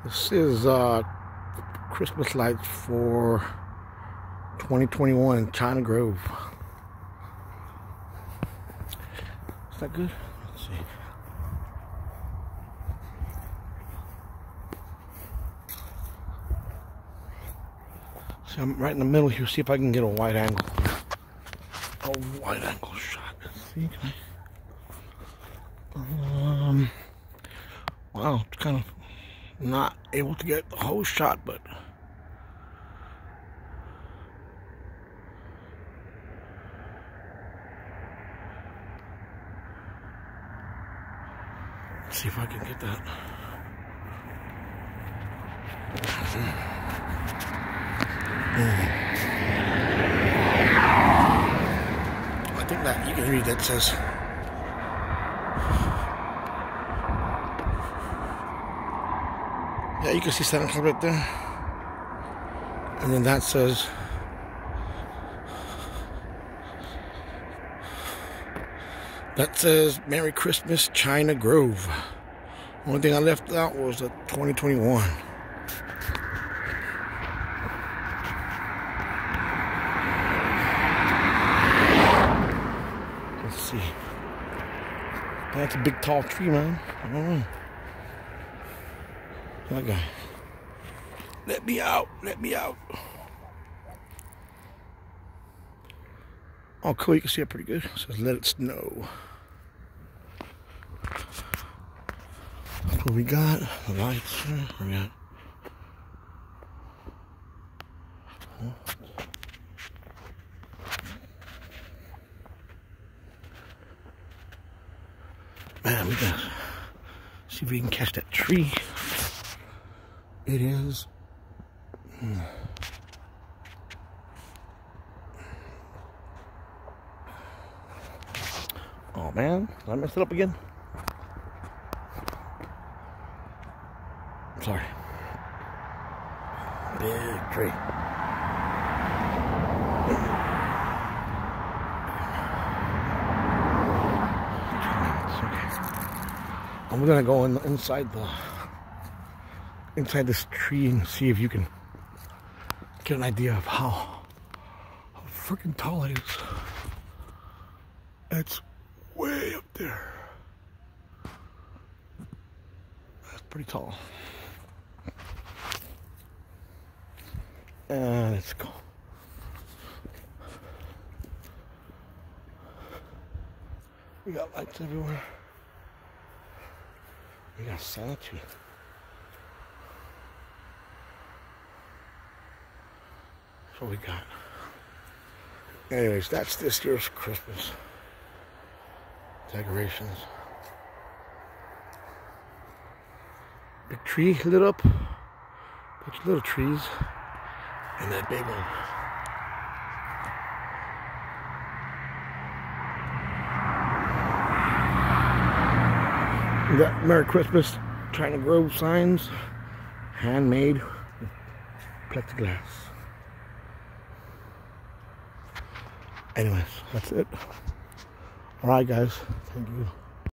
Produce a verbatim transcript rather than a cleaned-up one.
This is uh, Christmas lights for twenty twenty-one in China Grove. Is that good? Let's see. See, I'm right in the middle here. See if I can get a wide angle. A wide angle shot. Let's see. Um. Wow, it's kind of not able to get the whole shot, but let's see if I can get that. Mm. I think that you can read that says yeah, you can see Santa Claus right there. And then that says that says Merry Christmas, China Grove. Only thing I left out was the twenty twenty-one. Let's see. That's a big tall tree, man. I don't know. That guy. Let me out. Let me out. Oh, cool. You can see it pretty good. It says, let it snow. That's what we got. The lights. Where we at? Man, we got to see if we can catch that tree. It is. Hmm. Oh man, did I mess it up again? Sorry. Big tree. And we're gonna go in, inside the inside this tree and see if you can get an idea of how, how freaking tall it is. It's way up there. That's pretty tall. And let's go. We got lights everywhere. We got Santa tree. That's what we got. Anyways, that's this year's Christmas decorations. Big tree lit up. Bunch of little trees. And that big one. We got Merry Christmas, China Grove signs. Handmade with plexiglass. Anyways, that's it. Alright guys, thank you.